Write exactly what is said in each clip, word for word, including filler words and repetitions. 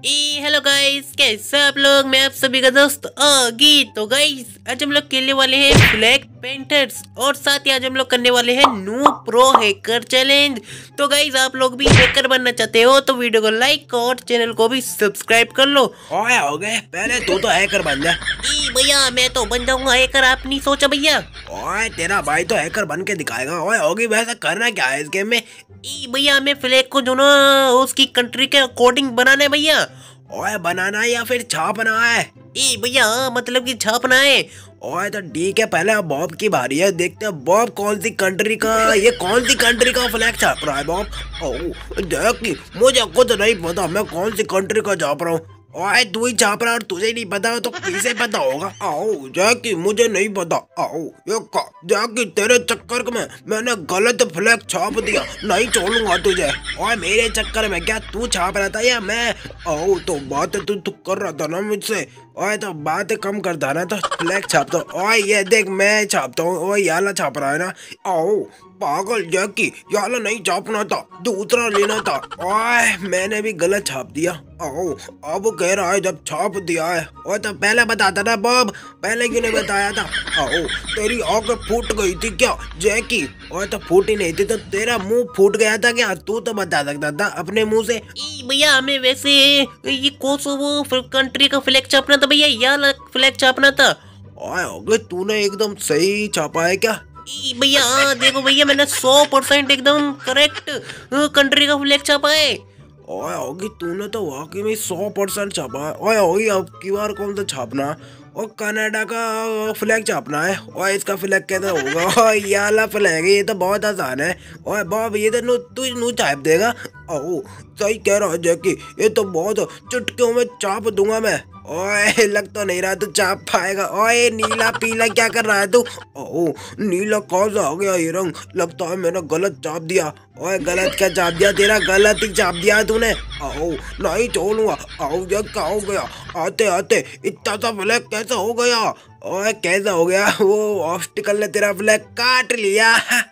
ए hello guys, कैसे आप लोग। मैं आप सभी का दोस्त आगी। तो गाइस आज हम लोग खेलने वाले हैं ब्लैक पेंटर्स और साथ ही आज हम लोग करने वाले हैं न्यू प्रो हैकर चैलेंज। तो गाइस आप लोग भी हैकर बनना चाहते हो तो वीडियो को लाइक और चैनल को भी सब्सक्राइब कर लो। ओए हो गए, पहले तू तो हैकर बन जा। ई भैया मैं तो बन जाऊंगा हैकर, आप नहीं सोचा भैया। ओए तेरा भाई तो हैकर बन के दिखाएगा। ओए होगी, वैसा करना क्या है इस गेम में? ई भैया मैं फ्लैग को जो ना उसकी कंट्री के अकॉर्डिंग बनाना है भैया। ओए बनाना है या फिर छापना है? ई भैया मतलब कि छापना है। ओए तो ठीक है, पहले अब बॉब की बारी है। देखते हैं बॉब कौन सी कंट्री का, ये कौन सी कंट्री का फ्लैग छाप रहा है बॉब। ओह देख कि मुझे खुद नहीं पता मैं कौन सी कंट्री का छाप रहा हूँ। ओए तू ही छाप रहा और तुझे नहीं पता हो तो किसे पता होगा। आओ जैकी मुझे नहीं पता। आओ ये जैकी तेरे चक्कर में मैंने गलत फ्लैग छाप दिया, नहीं छोड़ूंगा तुझे। ओए मेरे चक्कर में क्या तू छाप रहा था या मैं? आओ तो बातें तू तू कर रहा था ना मुझसे। ओए तो बातें कम करता ना तो फ्लैग छापता। ओए ये देख मैं छापता हूँ। ओए याला छाप रहा है ना। आओ पागल जैकी, याला नहीं छापना था, दूसरा लेना था। ओए मैंने भी गलत छाप दिया। आओ अब कह रहा है जब छाप दिया है। ओए तो पहले बताता था बॉब, पहले क्यों नहीं बताया था? आओ तेरी आंखें फूट गई थी क्या जैकी? ओए तो फूटी नहीं थी तो तेरा मुंह फूट गया था क्या? तू तो बता सकता था अपने मुंह से। ई भैया हमें वैसे ये कोसोवो कंट्री का फ्लैग छापना था भैया, याला फ्लैग छापना था। ओए होगे तूने एकदम सही छापा है क्या? ई भैया हाँ, देखो भैया मैंने सौ परसेंट एकदम करेक्ट कंट्री का फ्लैग छापा है। ओए होगी तूने तो वाकई में सौ परसेंट छापा है। ओए होगी अब की बार कौन सा छापना और कनाडा का फ्लैग छापना है। और इसका फ्लैग कैसा होगा? ओए ये वाला फ्लैग है, ये तो बहुत आसान है। ओए बॉब ये तो नू तू नू छाप देगा। ओह सही कह रहा है जैकी, ये तो बहुत चुटकियों में छाप दूंगा मैं। ओए लग तो नहीं रहा तू चाप पाएगा। ओए नीला पीला क्या कर रहा है तू? ओह नीला कौन सा हो गया ये रंग? लगता है मैंने गलत चाप दिया। ओए गलत क्या चाप दिया? तेरा गलत ही चाप दिया तूने। आओ नहीं छोड़ूंगा। आओ ये क्या हो गया? आते आते इतना सा फ्लैग कैसा हो गया? ओए कैसा हो गया? वो ऑब्स्टिकल ने तेरा फ्लैग काट लिया।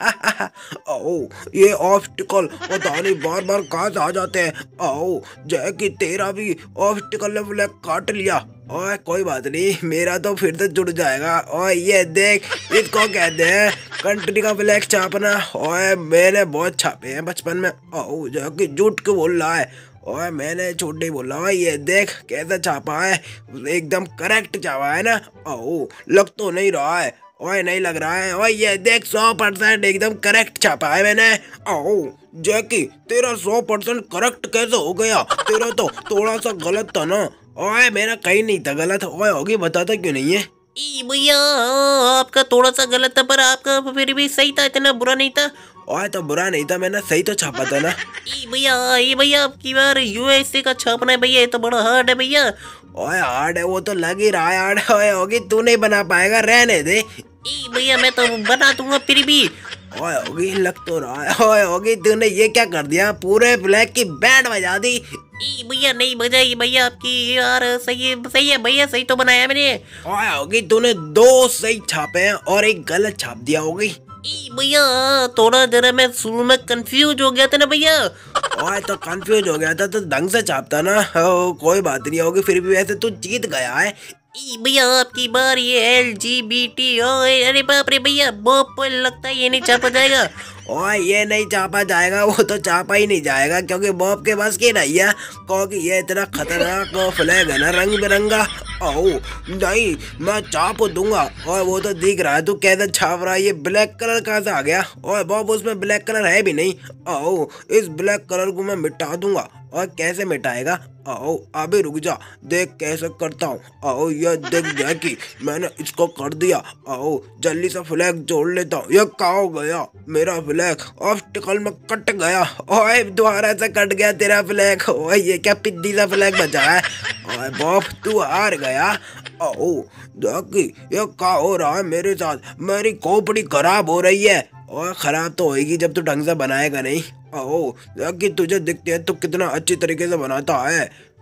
आओ ये ऑब्स्टिकल पता नहीं बार बार कहाँ से आ जाते हैं। आओ जैकी तेरा भी ऑब्स्टिकल ने फ्लैग काट लिया। ओए कोई बात नहीं, मेरा तो फिर से जुड़ जाएगा। ओए ये देख इसको कहते हैं कंट्री का फ्लैग छापना। ओए मैंने बहुत छापे हैं बचपन में। आओ जैकी झूठ क्यों बोल रहा है? ओए मैंने झूठ नहीं बोला। ओए ये देख कैसा छापा है, एकदम करेक्ट छापा है ना। आओ लग तो नहीं रहा है। ओए नहीं लग रहा है। ओए ये देख सौ परसेंट एकदम करेक्ट छापा है मैंने। आओ जैकी तेरा सौ परसेंट करेक्ट कैसे हो गया? तेरा तो थोड़ा सा गलत था ना। ओए मेरा कहीं नहीं था गलत। ओए होगी बताता क्यों नहीं है? ई भैया आपका थोड़ा सा गलत था पर आपका फिर भी सही था, इतना बुरा नहीं था। ओए तो बुरा नहीं था, मैंने सही तो छापा था ना। ई भैया ये भैया आपकी बार यूएसए का छापना है भैया, ये तो बड़ा हार्ड है भैया। ओए हार्ड है वो तो लग ही रहा है हार्ड। ओए होगी तू नहीं बना पाएगा, रहने दे। ई भैया मैं तो बना दूंगा फिर भी। ओए होगी लग तो रहा है। ओए होगी तूने ये क्या कर दिया? पूरे फ्लैग की बैंड बजा दी। ई भैया नहीं बजाई भैया आपकी, यार सही है सही है भैया, सही तो बनाया मैंने। ओए होगी तूने दो सही छापे हैं और एक गलत छाप दिया होगी। ई भैया थोड़ा जरा मैं शुरू में कंफ्यूज हो गया था ना भैया। ओए तो कंफ्यूज हो गया था तो ढंग से छापता ना। ओ, कोई बात नहीं होगी, फिर भी वैसे तू जीत गया है। ई भैया आपकी बार ये एल जी बी टी। अरे बाप रे भैया बहुत लगता है ये नहीं छापा जाएगा। ओए ये नहीं चापा जाएगा, वो तो चापा ही नहीं जाएगा क्योंकि बॉब के पास की नहीं है। क्योंकि ये इतना खतरनाक फ्लैग है ना रंग बिरंगा। आओ नहीं मैं चाप दूंगा। और वो तो दिख रहा है तू कैसे छाप रहा है। ये ब्लैक कलर कहाँ से आ गया? और बॉब उसमें ब्लैक कलर है भी नहीं। आओ इस ब्लैक कलर को मैं मिटा दूंगा। और कैसे मिटाएगा? आओ अभी रुक जा, देख कैसे करता हूँ। आओ ये देख जैकी मैंने इसको कर दिया। आओ जल्दी से फ्लैग जोड़ लेता हूँ। ये क्या हो गया? मेरा फ्लैग ऑब्स्टिकल में कट गया। ओए दोबारा से कट गया तेरा फ्लैग। ओए ये क्या पिद्दी सा फ्लैग बचा है? ओए बॉब तू हार गया। आओ जैकी ये क्या हो रहा है मेरे साथ? मेरी खोपड़ी खराब हो रही है। और खराब तो होएगी जब तू ढंग से बनाएगा नहीं। आओ जैकी तुझे दिखती है तू कितना अच्छी तरीके से बनाता है।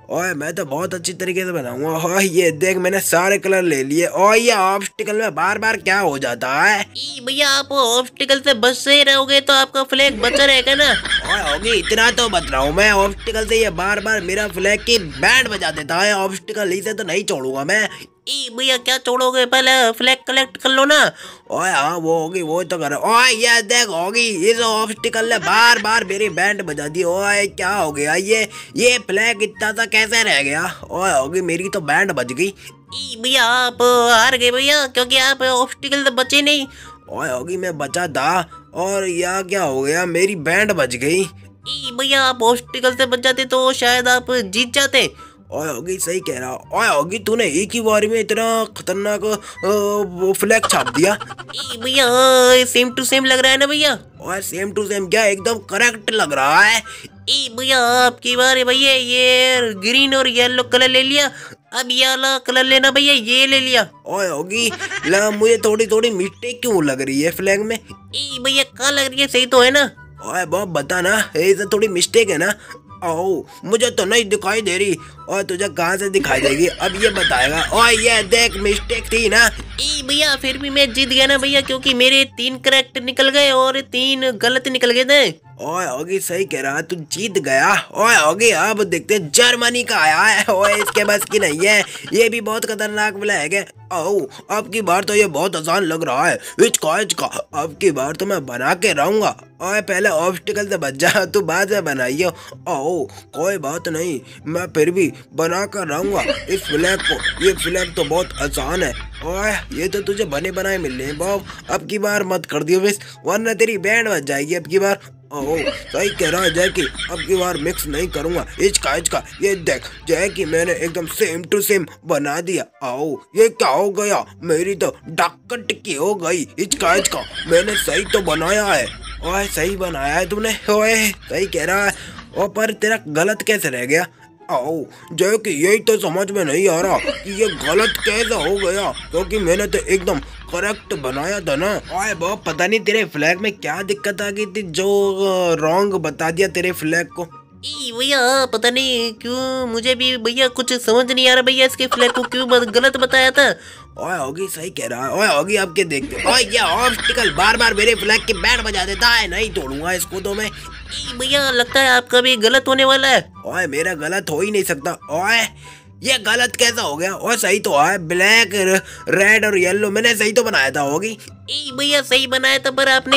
ओए मैं तो बहुत अच्छी तरीके से बनाऊंगा। ओए ये देख मैंने सारे कलर ले लिए। ओए ये ऑब्स्टिकल में बार बार क्या हो जाता है? ई भैया आप ऑब्स्टिकल से बच से रहोगे तो आपका फ्लैग बचा रहेगा ना। ओए होगी इतना तो बच रहा हूँ मैं। ऑब्स्टिकल से ये बार बार मेरा फ्लैग की बैंड बजा देता है। ऑब्स्टिकल इसे तो नहीं छोड़ूंगा मैं। ई भैया क्या छोड़ोगे, पहले फ्लैग कलेक्ट कर लो ना। ओए हाँ वो होगी, वो तो कर। ओए ये देख होगी इस ऑब्स्टिकल ने बार बार मेरी बैंड बजा दी। ओए क्या हो गया, ये ये फ्लैग इतना सा कैसे रह गया? ओए होगी मेरी तो बैंड बज गई। ई भैया आप हार गए भैया, क्योंकि आप ऑब्स्टिकल से बचे नहीं। ओए होगी मैं बचा था और यह क्या हो गया, मेरी बैंड बज गई। ई भैया आप ऑब्स्टिकल से बच जाते तो शायद आप जीत जाते। ओए होगी सही कह रहा। ओए होगी तूने एक ही बार में इतना खतरनाक अ, वो फ्लैग छाप दिया। ई भैया सेम टू सेम लग रहा है ना भैया। और सेम टू सेम क्या, एकदम करेक्ट लग रहा है। ई भैया आपकी बार है भैया, ये ग्रीन और येलो कलर ले लिया, अब ये वाला कलर लेना भैया, ये ले लिया। ओए होगी ला मुझे थोड़ी थोड़ी मिस्टेक क्यों लग रही है फ्लैग में? ई भैया कहाँ लग रही है, सही तो है ना? ओए बॉब बता ना, ऐसे थोड़ी मिस्टेक है ना? ओ मुझे तो नहीं दिखाई दे रही और तुझे कहाँ से दिखाई देगी, अब ये बताएगा। ओए ये देख मिस्टेक थी ना। ई भैया फिर भी मैं जीत गया ना भैया, क्योंकि मेरे तीन करेक्ट निकल गए और तीन गलत निकल गए थे। ओए होगी सही कह रहा, तू जीत गया। ओए होगी अब देखते हैं जर्मनी का आया है। ओए इसके बस की नहीं है, ये भी बहुत खतरनाक फ्लैग है। ओ अब की बार तो ये बहुत आसान लग रहा है। हिचका हिचका अब की बार तो मैं बना के रहूंगा। ओए पहले ऑब्स्टिकल से बच जा, तू बाद में बनाइयो। ओ कोई बात नहीं, मैं फिर भी बना कर रहूंगा इस फ्लैग को। ये फ्लैग तो बहुत आसान है। ओए ये तो तुझे बने बनाए मिल रहे हैं बॉब, अब की बार मत कर दियो मिस, वरना तेरी बैंड बच जाएगी अब की बार। ओह सही कह रहा है जैकी, अब की बार मिक्स नहीं करूंगा। हिचका हिचका ये देख जैकी मैंने एकदम सेम टू सेम बना दिया। आओ ये क्या हो गया, मेरी तो डक्कर टिक्की हो गई। हिचका हिचका मैंने सही तो बनाया है। ओए सही बनाया है तूने, ओए सही कह रहा है। ओ पर तेरा गलत कैसे रह गया? आओ जो कि यही तो समझ में नहीं आ रहा कि ये गलत कैसे हो गया, क्योंकि मैंने तो एकदम करेक्ट बनाया था ना। ओए बाप पता नहीं तेरे फ्लैग में क्या दिक्कत आ गई थी जो रॉन्ग बता दिया तेरे फ्लैग को। ई भैया पता नहीं क्यों, मुझे भी भैया कुछ समझ नहीं आ रहा भैया, इसके फ्लैग को क्यों गलत बताया था। ओए होगी सही कह रहा है। ओए होगी अब के देखते। ओए ये ऑब्स्टिकल बार बार मेरे फ्लैग की बैंड बजा देता है, नहीं तोड़ूंगा इसको तो मैं। ई भैया लगता है आपका भी गलत होने वाला है। ओए मेरा गलत हो ही नहीं सकता। ओए ये गलत कैसा हो गया? और सही तो है, ब्लैक रेड और येलो मैंने सही तो बनाया था। होगी ई भैया सही बनाया था, पर आपने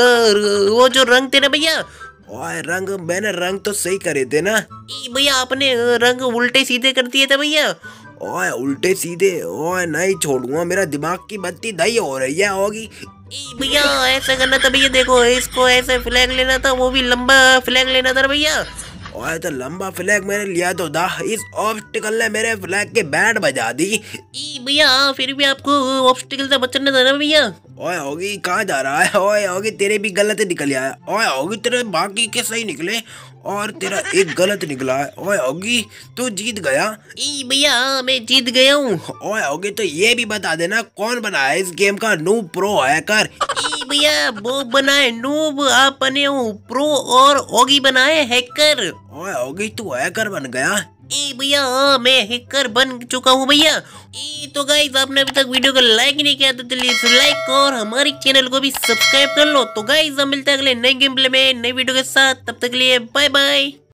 ग- वो जो रंग थे ना भैया। ओए रंग मैंने रंग तो सही करे थे ना। ई भैया आपने रंग उल्टे सीधे कर दिए थे भैया। ओए उल्टे सीधे, ओए नहीं छोड़ूंगा, मेरा दिमाग की बत्ती दही हो रही है। होगी ई भैया ऐसा करना था भैया, देखो इसको ऐसे फ्लैग लेना था, वो भी लंबा फ्लैग लेना था भैया। ओए तो लंबा फ्लैग मैंने लिया तो था, इस ऑब्स्टिकल ने मेरे फ्लैग के बैंड बजा दी। ई भैया फिर भी आपको ऑब्स्टिकल से बचना था ना भैया। ओए होगी कहाँ जा रहा है? ओए होगी तेरे भी गलत निकल आया। ओए होगी तेरे बाकी के सही निकले और तेरा एक गलत निकला है। ओए होगी तू जीत गया। ई भैया मैं जीत गया हूँ। ओए होगी तो ये भी बता देना कौन बना है इस गेम का नूब प्रो हैकर? ई भैया वो बनाए नूब, आप बने हो प्रो और ओगी बनाए हैकर। ओए होगी तू हैकर बन गया। ई भैया मैं हैकर बन चुका हूँ भैया। ई तो गाइस आपने अभी तक वीडियो को लाइक ही नहीं किया तो जल्दी से लाइक और हमारे चैनल को भी सब्सक्राइब कर लो। तो गाइस हम मिलते हैं अगले नए गेम प्ले में नई वीडियो के साथ, तब तक के लिए बाय बाय।